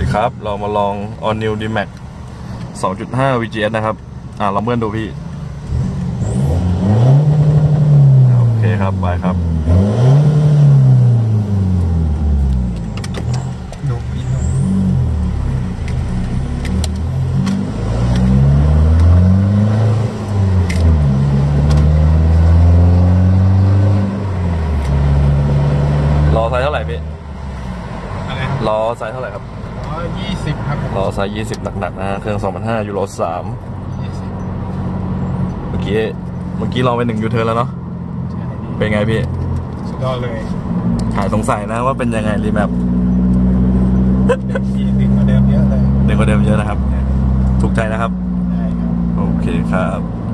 ครับเรามาลอง All New D-Max 2.5 VGS นะครับลองเบิ้ลดูพี่โอเคครับไปครับรอไซส์เท่าไหร่พี่รอไซส์เท่าไหร่ครับ 120ครับรอไซส์20หนักๆนะเครื่อง 2,500 ยูโร 3เมื่อกี้ลองไป1 ยูเทิร์นแล้วเนาะเป็นไงพี่สุดยอดเลยหายสงสัยนะว่าเป็นยังไงรีแมปดึงกว่าเดิมเยอะเลยดึงกว่าเดิมเยอะนะครับถูกใจนะครับได้ครับโอเคครับ